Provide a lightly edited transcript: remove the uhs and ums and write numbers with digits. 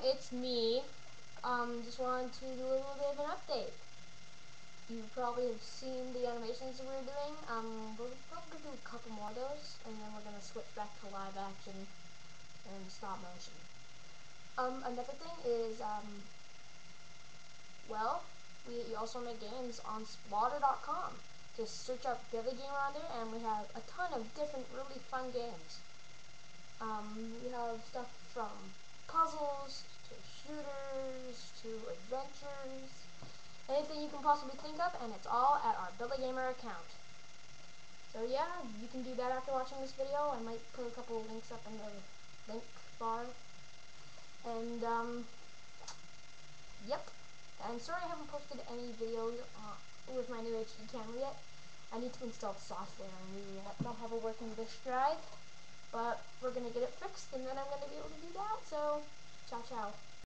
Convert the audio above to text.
it's me. Just wanted to do a little bit of an update. You probably have seen the animations that we're doing. We're probably going to do a couple more of those, and then we're going to switch back to live action and stop motion. Another thing is, well, we also make games on Splotter.com. Just search up Billy Gamer on there, and we have a ton of different really fun games. We have stuff from puzzles to shooters to adventures, anything you can possibly think of, and it's all at our Billy Gamer account. So yeah, you can do that after watching this video. I might put a couple of links up in the link bar. And yep. And sorry I haven't posted any videos with my new HD camera yet. I need to install the software, and we don't have a working disk drive. But we're going to get it fixed, and then I'm going to be able to do that. So, ciao ciao.